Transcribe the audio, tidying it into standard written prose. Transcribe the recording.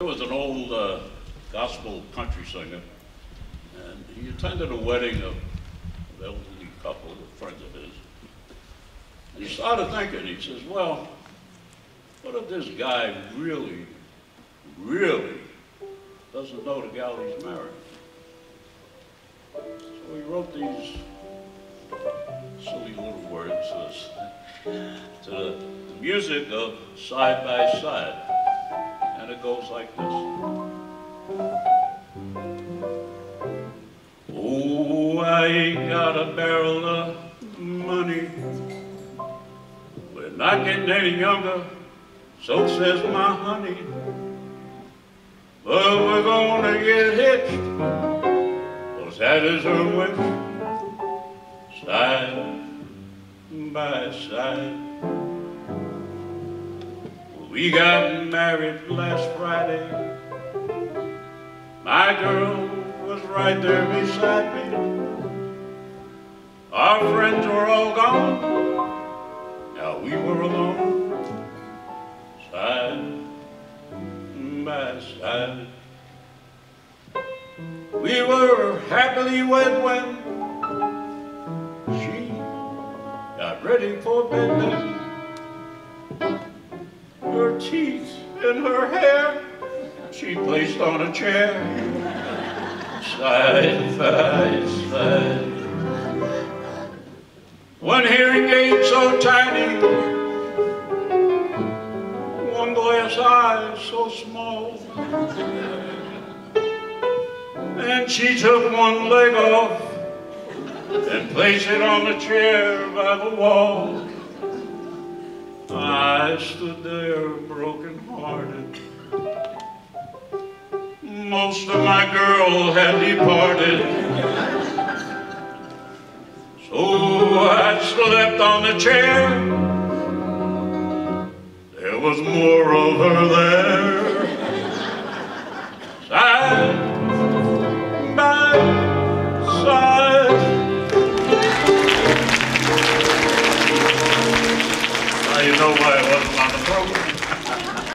There was an old gospel country singer, and he attended a wedding of an elderly couple, a friend of his. And he started thinking, he says, well, what if this guy really doesn't know the gal he's married? So he wrote these silly little words to the music of Side by Side. And it goes like this. Oh, I ain't got a barrel of money. We're not getting any younger, so says my honey. But we're gonna get hitched, 'cause that is her wish. Side by side. We got married last Friday. My girl was right there beside me. Our friends were all gone. Now we were alone. Side by side. We were happily wed when she got ready for bed then. Her teeth in her hair she placed on a chair. Side by side. One hearing aid so tiny, one glass eye so small, and she took one leg off and placed it on the chair by the wall. I stood there broken-hearted. Most of my girl had departed. So I slept on the chair. There was more of her there.